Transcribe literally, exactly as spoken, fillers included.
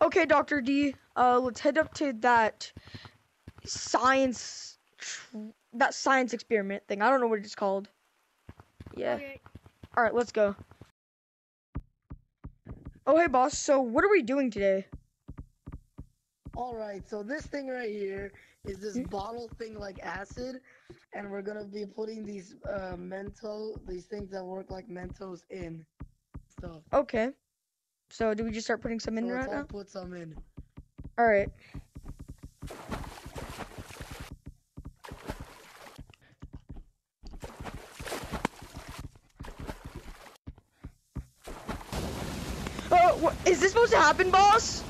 Okay, Doctor D. Uh, let's head up to that science, that science experiment thing. I don't know what it's called. Yeah. Okay. All right, let's go. Oh, hey, boss. So, what are we doing today? All right, so this thing right here is this Hmm? bottle thing like acid, and we're gonna be putting these uh, Mento, these things that work like Mentos in stuff. Okay. So, do we just start putting some in So let's right all now? put some in. All right. Oh, what, is this supposed to happen, boss?